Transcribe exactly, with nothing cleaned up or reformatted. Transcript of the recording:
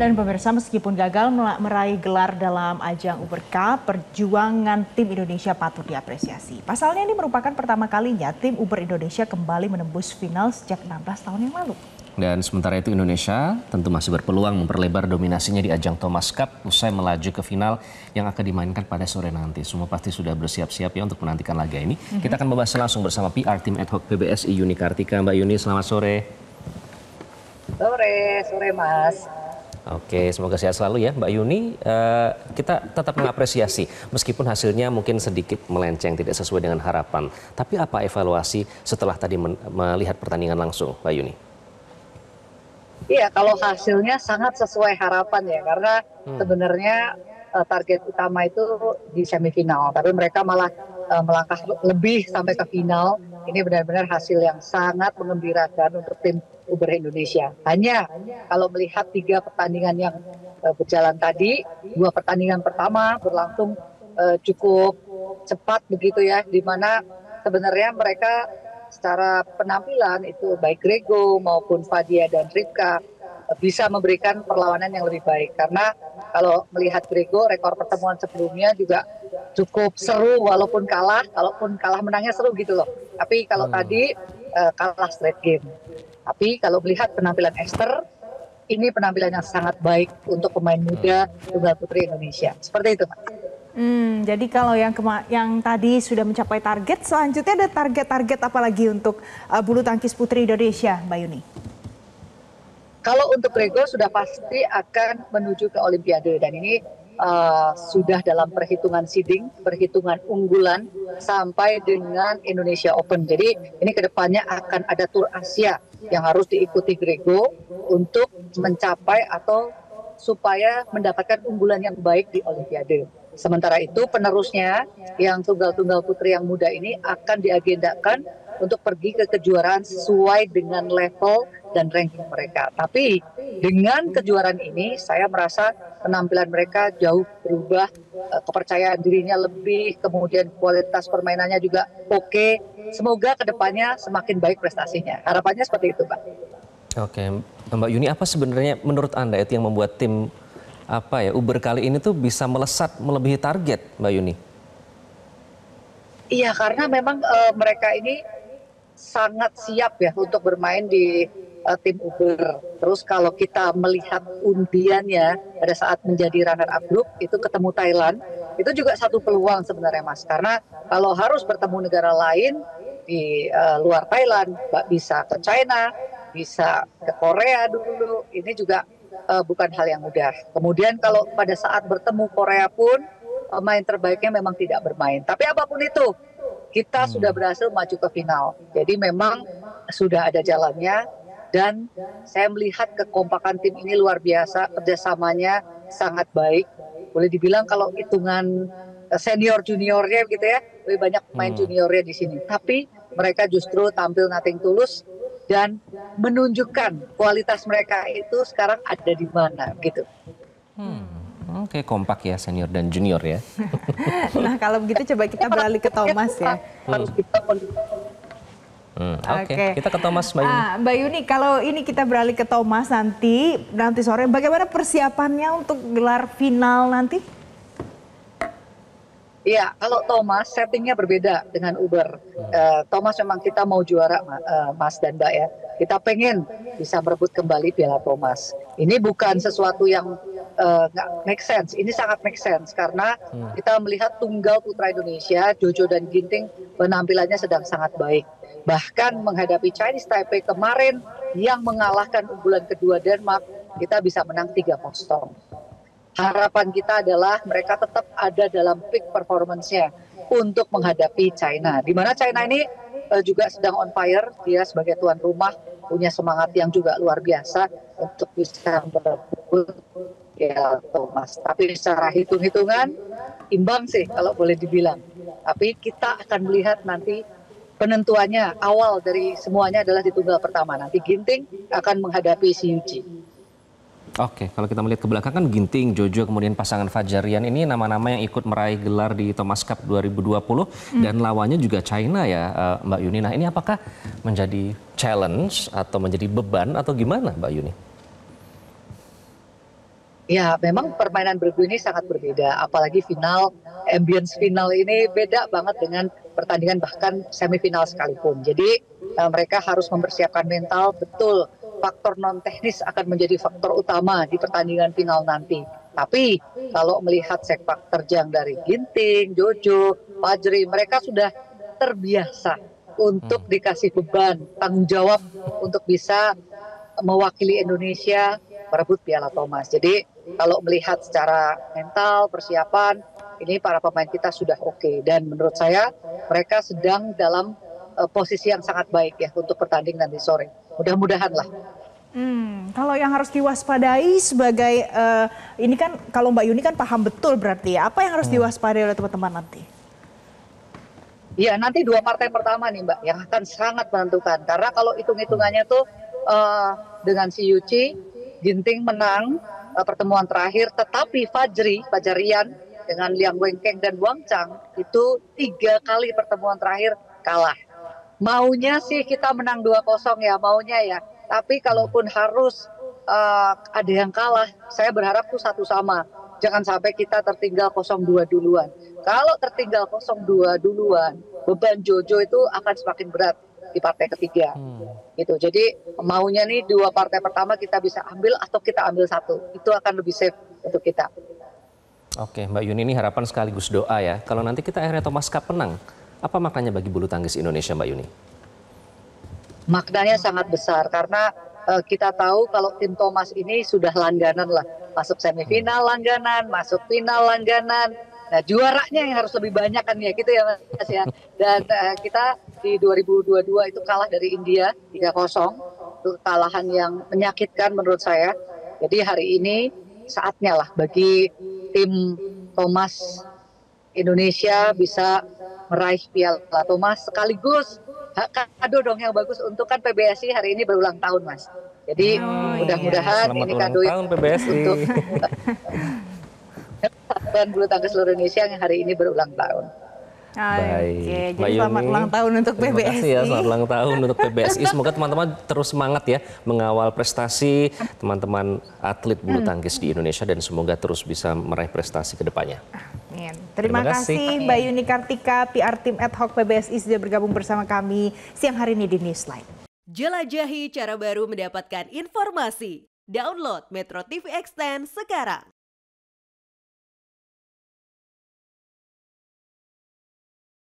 Dan pemirsa, meskipun gagal meraih gelar dalam ajang Uber Cup, perjuangan tim Indonesia patut diapresiasi. Pasalnya ini merupakan pertama kalinya tim Uber Indonesia kembali menembus final sejak enam belas tahun yang lalu. Dan sementara itu Indonesia tentu masih berpeluang memperlebar dominasinya di ajang Thomas Cup usai melaju ke final yang akan dimainkan pada sore nanti. Semua pasti sudah bersiap-siap ya untuk menantikan laga ini. Mm-hmm. Kita akan membahas langsung bersama P R Tim Ad Hoc P B S I Yuni Kartika. Mbak Yuni, selamat sore. Sore, sore Mas. Oke, semoga sehat selalu ya Mbak Yuni. Uh, kita tetap mengapresiasi meskipun hasilnya mungkin sedikit melenceng, tidak sesuai dengan harapan. Tapi apa evaluasi setelah tadi melihat pertandingan langsung, Mbak Yuni? Iya, kalau hasilnya sangat sesuai harapan ya, karena hmm. sebenarnya uh, target utama itu di semifinal, tapi mereka malah uh, melangkah lebih sampai ke final. Ini benar-benar hasil yang sangat mengembirakan untuk tim Uber Indonesia. Hanya kalau melihat tiga pertandingan yang uh, berjalan tadi, dua pertandingan pertama berlangsung uh, cukup cepat begitu ya, di mana sebenarnya mereka secara penampilan itu baik Grego maupun Fadia dan Ripka bisa memberikan perlawanan yang lebih baik. Karena kalau melihat Grego, rekor pertemuan sebelumnya juga cukup seru walaupun kalah. Kalaupun kalah menangnya seru gitu loh. Tapi kalau hmm. tadi uh, kalah straight game. Tapi kalau melihat penampilan Esther, ini penampilan yang sangat baik untuk pemain muda tunggal putri Indonesia. Seperti itu, Pak. Hmm, jadi kalau yang yang tadi sudah mencapai target, selanjutnya ada target-target apa lagi untuk uh, bulu tangkis putri Indonesia, Mbak Yuni? Kalau untuk Grego sudah pasti akan menuju ke Olimpiade, dan ini uh, sudah dalam perhitungan seeding, perhitungan unggulan sampai dengan Indonesia Open. Jadi ini kedepannya akan ada Tour Asia yang harus diikuti Grego untuk mencapai atau supaya mendapatkan unggulan yang baik di Olimpiade. Sementara itu penerusnya yang tunggal-tunggal putri yang muda ini akan diagendakan untuk pergi ke kejuaraan sesuai dengan level dan ranking mereka. Tapi dengan kejuaraan ini saya merasa penampilan mereka jauh berubah, kepercayaan dirinya lebih, kemudian kualitas permainannya juga oke. Semoga kedepannya semakin baik prestasinya. Harapannya seperti itu, Pak. Oke, Mbak Yuni, apa sebenarnya menurut Anda itu yang membuat tim apa ya Uber kali ini tuh bisa melesat melebihi target, Mbak Yuni? Iya, karena memang e, mereka ini sangat siap ya untuk bermain di e, tim Uber. Terus kalau kita melihat undiannya pada saat menjadi runner up group itu ketemu Thailand, itu juga satu peluang sebenarnya Mas. Karena kalau harus bertemu negara lain di e, luar Thailand, bisa ke China, bisa ke Korea dulu, ini juga Uh, bukan hal yang mudah. Kemudian kalau pada saat bertemu Korea pun pemain terbaiknya memang tidak bermain. Tapi apapun itu, kita hmm. sudah berhasil maju ke final. Jadi memang sudah ada jalannya, dan saya melihat kekompakan tim ini luar biasa, kerjasamanya sangat baik. Boleh dibilang kalau hitungan senior juniornya gitu ya, lebih banyak pemain hmm. juniornya di sini. Tapi mereka justru tampil nothing tulus dan menunjukkan kualitas mereka itu sekarang ada di mana gitu. Hmm. Oke, kompak ya senior dan junior ya. Nah kalau begitu coba kita beralih ke Thomas ya. Harus kita Hmm, Oke, okay. kita ke Thomas, Mbak Yuni. Ah, Mbak Yuni, kalau ini kita beralih ke Thomas nanti nanti sore, bagaimana persiapannya untuk gelar final nanti? Iya, kalau Thomas settingnya berbeda dengan Uber. Uh, Thomas memang kita mau juara, uh, Mas dan Mbak ya. Kita pengen bisa merebut kembali Piala Thomas. Ini bukan sesuatu yang nggak uh, make sense. Ini sangat make sense karena hmm. kita melihat tunggal putra Indonesia, Jojo dan Ginting penampilannya sedang sangat baik. Bahkan menghadapi Chinese Taipei kemarin yang mengalahkan unggulan kedua Denmark, kita bisa menang tiga kosong. Harapan kita adalah mereka tetap ada dalam peak performance-nya untuk menghadapi China. Di mana China ini uh, juga sedang on fire, dia sebagai tuan rumah punya semangat yang juga luar biasa untuk bisa merebut Piala Thomas. Tapi secara hitung-hitungan imbang sih kalau boleh dibilang. Tapi kita akan melihat nanti penentuannya awal dari semuanya adalah di tunggal pertama. Nanti Ginting akan menghadapi Si Yuji. Oke, kalau kita melihat ke belakang kan Ginting, Jojo, kemudian pasangan Fajar Rian ini nama-nama yang ikut meraih gelar di Thomas Cup dua ribu dua puluh hmm. dan lawannya juga China ya Mbak Yuni. Nah ini apakah menjadi challenge atau menjadi beban atau gimana Mbak Yuni? Ya, memang permainan bergu ini sangat berbeda, apalagi final, ambience final ini beda banget dengan pertandingan bahkan semifinal sekalipun. Jadi eh, mereka harus mempersiapkan mental, betul faktor non teknis akan menjadi faktor utama di pertandingan final nanti. Tapi kalau melihat sepak terjang dari Ginting, Jojo, Fajri, mereka sudah terbiasa untuk dikasih beban, tanggung jawab untuk bisa mewakili Indonesia merebut Piala Thomas. Jadi kalau melihat secara mental, persiapan, ini para pemain kita sudah oke. Dan menurut saya mereka sedang dalam uh, posisi yang sangat baik ya untuk pertanding nanti sore. Mudah-mudahan lah. Hmm, kalau yang harus diwaspadai sebagai, uh, ini kan kalau Mbak Yuni kan paham betul berarti ya, apa yang harus diwaspadai oleh teman-teman nanti? Ya nanti dua partai pertama nih Mbak yang akan sangat menentukan. Karena kalau hitung-hitungannya tuh uh, dengan si Yuci, Ginting menang uh, pertemuan terakhir, tetapi Fajri, Fajarian dengan Liang Wenqing dan Wang Chang itu tiga kali pertemuan terakhir kalah. Maunya sih kita menang dua kosong ya, maunya ya. Tapi kalaupun harus uh, ada yang kalah, saya berharap tuh satu sama. Jangan sampai kita tertinggal nol dua duluan. Kalau tertinggal nol dua duluan, beban Jojo itu akan semakin berat di partai ketiga. Hmm. Gitu. Jadi maunya nih dua partai pertama kita bisa ambil atau kita ambil satu. Itu akan lebih safe untuk kita. Oke, Mbak Yuni, ini harapan sekaligus doa ya. Kalau nanti kita akhirnya Thomas Cup menang, apa maknanya bagi bulu tangkis Indonesia, Mbak Yuni? Maknanya sangat besar karena uh, kita tahu kalau tim Thomas ini sudah langganan lah. Masuk semifinal langganan, masuk final langganan. Nah juaranya yang harus lebih banyak kan ya gitu ya Mas ya. Dan uh, kita di dua ribu dua puluh dua itu kalah dari India tiga kosong. Itu kekalahan yang menyakitkan menurut saya. Jadi hari ini saatnya lah bagi tim Thomas Indonesia bisa meraih Piala Thomas sekaligus kado dong yang bagus untuk kan P B S I hari ini berulang tahun Mas. Jadi oh, mudah-mudahan iya. ini kado yang P B S I untuk dan bulu tangkis seluruh Indonesia yang hari ini berulang tahun. Baik, Oke, jadi selamat ulang tahun untuk P B S I. Terima kasih ya, selamat ulang tahun untuk P B S I. Semoga teman-teman terus semangat ya mengawal prestasi teman-teman atlet bulu tangkis di Indonesia dan semoga terus bisa meraih prestasi ke depannya. Terima, Terima kasih, kasih Mbak Yuni Kartika, P R Team Ad Hoc P B S I sudah bergabung bersama kami siang hari ini di Newsline. Jelajahi cara baru mendapatkan informasi. Download Metro T V Extend sekarang.